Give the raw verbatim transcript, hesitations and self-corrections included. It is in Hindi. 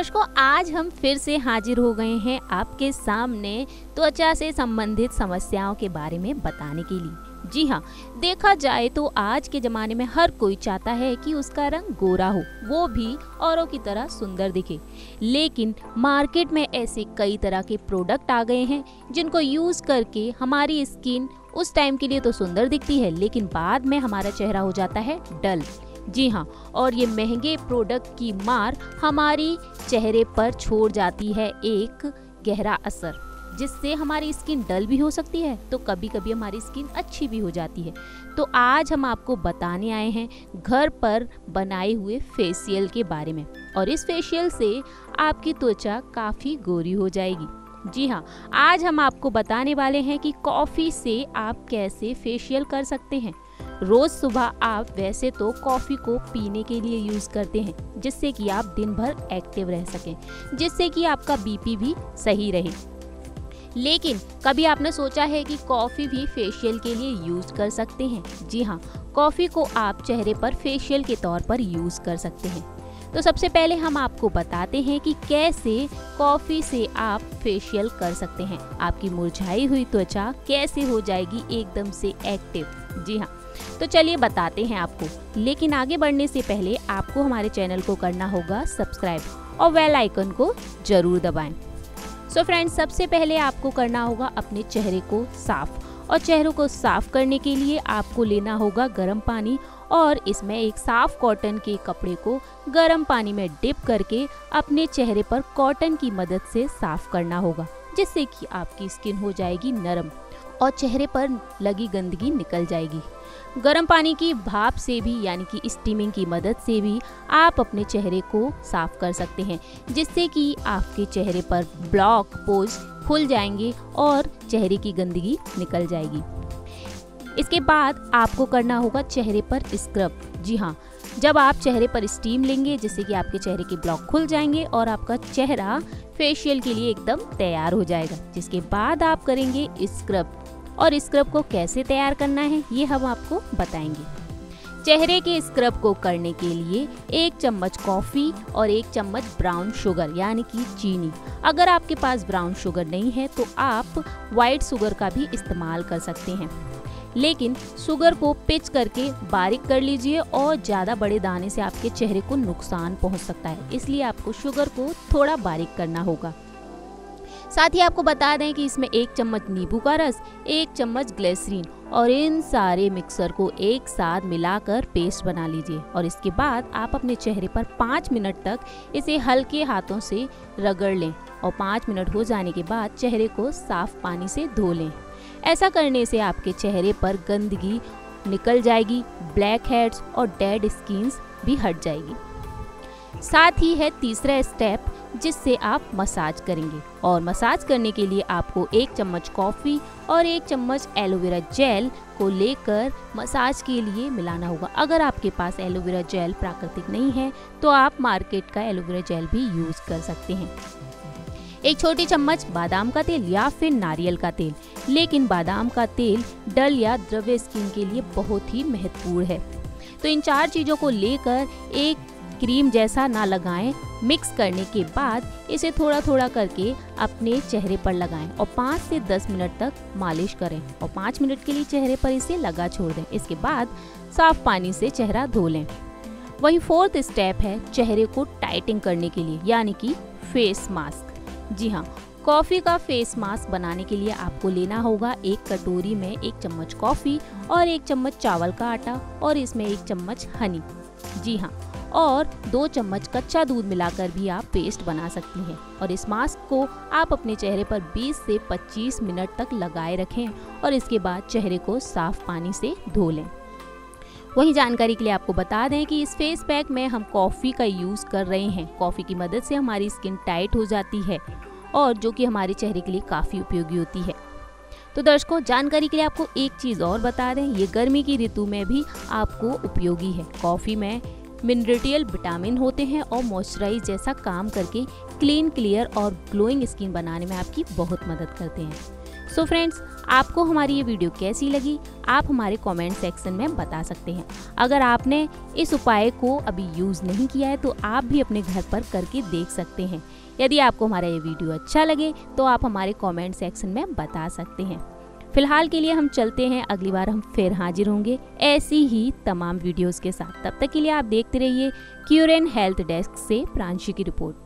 दर्शकों, आज हम फिर से हाजिर हो गए हैं आपके सामने त्वचा से संबंधित समस्याओं के बारे में बताने के लिए। जी हाँ, देखा जाए तो आज के ज़माने में हर कोई चाहता है कि उसका रंग गोरा हो, वो भी औरों की तरह सुंदर दिखे। लेकिन मार्केट में ऐसे कई तरह के प्रोडक्ट आ गए हैं जिनको यूज़ करके हमारी स्किन उस टाइम के लिए तो सुंदर दिखती है, लेकिन बाद में हमारा चेहरा हो जाता है डल। जी हाँ, और ये महंगे प्रोडक्ट की मार हमारी चेहरे पर छोड़ जाती है एक गहरा असर, जिससे हमारी स्किन डल भी हो सकती है तो कभी कभी हमारी स्किन अच्छी भी हो जाती है। तो आज हम आपको बताने आए हैं घर पर बनाए हुए फेशियल के बारे में, और इस फेशियल से आपकी त्वचा काफ़ी गोरी हो जाएगी। जी हाँ, आज हम आपको बताने वाले हैं कि कॉफ़ी से आप कैसे फेशियल कर सकते हैं। रोज़ सुबह आप वैसे तो कॉफ़ी को पीने के लिए यूज़ करते हैं, जिससे कि आप दिन भर एक्टिव रह सकें, जिससे कि आपका बीपी भी सही रहे। लेकिन कभी आपने सोचा है कि कॉफ़ी भी फेशियल के लिए यूज़ कर सकते हैं? जी हाँ, कॉफ़ी को आप चेहरे पर फेशियल के तौर पर यूज़ कर सकते हैं। तो सबसे पहले हम आपको बताते हैं कि कैसे कॉफ़ी से आप फेशियल कर सकते हैं। आपकी मुरझाई हुई त्वचा कैसे हो जाएगी एकदम से एक्टिव। जी हाँ, तो चलिए बताते हैं आपको। लेकिन आगे बढ़ने से पहले आपको हमारे चैनल को करना होगा सब्सक्राइब और बेल आइकन को जरूर दबाएं। सो फ्रेंड्स, सबसे पहले आपको करना होगा अपने चेहरे को साफ, और चेहरों को साफ करने के लिए आपको लेना होगा गर्म पानी, और इसमें एक साफ कॉटन के कपड़े को गर्म पानी में डिप करके अपने चेहरे पर कॉटन की मदद से साफ करना होगा, जिससे कि आपकी स्किन हो जाएगी नरम और चेहरे पर लगी गंदगी निकल जाएगी। गर्म पानी की भाप से भी, यानी कि स्टीमिंग की मदद से भी आप अपने चेहरे को साफ कर सकते हैं, जिससे कि आपके चेहरे पर ब्लॉक पोर्स खुल जाएंगे और चेहरे की गंदगी निकल जाएगी। इसके बाद आपको करना होगा चेहरे पर स्क्रब। जी हाँ, जब आप चेहरे पर स्टीम लेंगे, जिससे कि आपके चेहरे के ब्लॉक खुल जाएंगे और आपका चेहरा फेशियल के लिए एकदम तैयार हो जाएगा। जिसके बाद आप करेंगे स्क्रब, और स्क्रब को कैसे तैयार करना है ये हम आपको बताएंगे। चेहरे के स्क्रब को करने के लिए एक चम्मच कॉफ़ी और एक चम्मच ब्राउन शुगर यानी कि चीनी। अगर आपके पास ब्राउन शुगर नहीं है तो आप वाइट शुगर का भी इस्तेमाल कर सकते हैं, लेकिन शुगर को पिच करके बारीक कर लीजिए, और ज़्यादा बड़े दाने से आपके चेहरे को नुकसान पहुंच सकता है, इसलिए आपको शुगर को थोड़ा बारीक करना होगा। साथ ही आपको बता दें कि इसमें एक चम्मच नींबू का रस, एक चम्मच ग्लिसरीन, और इन सारे मिक्सर को एक साथ मिलाकर पेस्ट बना लीजिए। और इसके बाद आप अपने चेहरे पर पाँच मिनट तक इसे हल्के हाथों से रगड़ लें, और पाँच मिनट हो जाने के बाद चेहरे को साफ पानी से धो लें। ऐसा करने से आपके चेहरे पर गंदगी निकल जाएगी, ब्लैक हेड्स और डेड स्किन्स भी हट जाएगी। साथ ही है तीसरा स्टेप, जिससे आप मसाज करेंगे, और मसाज करने के लिए आपको एक चम्मच कॉफ़ी और एक चम्मच एलोवेरा जेल को लेकर मसाज के लिए मिलाना होगा। अगर आपके पास एलोवेरा जेल प्राकृतिक नहीं है तो आप मार्केट का एलोवेरा जेल भी यूज़ कर सकते हैं। एक छोटी चम्मच बादाम का तेल या फिर नारियल का तेल, लेकिन बादाम का तेल डल या द्रव्य स्किन के लिए बहुत ही महत्वपूर्ण है। तो इन चार चीज़ों को लेकर एक क्रीम जैसा ना लगाएं। मिक्स करने के बाद इसे थोड़ा थोड़ा करके अपने चेहरे पर लगाएं और पाँच से दस मिनट तक मालिश करें, और पाँच मिनट के लिए चेहरे पर इसे लगा छोड़ दें। इसके बाद साफ पानी से चेहरा धो लें। वही फोर्थ स्टेप है चेहरे को टाइटिंग करने के लिए, यानी कि फेस मास्क। जी हाँ, कॉफ़ी का फेस मास्क बनाने के लिए आपको लेना होगा एक कटोरी में एक चम्मच कॉफ़ी और एक चम्मच चावल का आटा, और इसमें एक चम्मच हनी। जी हाँ, और दो चम्मच कच्चा दूध मिलाकर भी आप पेस्ट बना सकती हैं। और इस मास्क को आप अपने चेहरे पर बीस से पच्चीस मिनट तक लगाए रखें, और इसके बाद चेहरे को साफ पानी से धो लें। वही जानकारी के लिए आपको बता दें कि इस फेस पैक में हम कॉफ़ी का यूज़ कर रहे हैं। कॉफ़ी की मदद से हमारी स्किन टाइट हो जाती है, और जो कि हमारे चेहरे के लिए काफ़ी उपयोगी होती है। तो दर्शकों, जानकारी के लिए आपको एक चीज़ और बता दें, ये गर्मी की ऋतु में भी आपको उपयोगी है। कॉफ़ी में मिनरल विटामिन होते हैं और मॉइस्चराइज जैसा काम करके क्लीन, क्लियर और ग्लोइंग स्किन बनाने में आपकी बहुत मदद करते हैं। सो फ्रेंड्स, आपको हमारी ये वीडियो कैसी लगी आप हमारे कमेंट सेक्शन में बता सकते हैं। अगर आपने इस उपाय को अभी यूज़ नहीं किया है तो आप भी अपने घर पर करके देख सकते हैं। यदि आपको हमारा ये वीडियो अच्छा लगे तो आप हमारे कमेंट सेक्शन में बता सकते हैं। फिलहाल के लिए हम चलते हैं, अगली बार हम फिर हाजिर होंगे ऐसी ही तमाम वीडियोस के साथ। तब तक के लिए आप देखते रहिए क्यूर एंड हेल्थ डेस्क से प्रांशु की रिपोर्ट।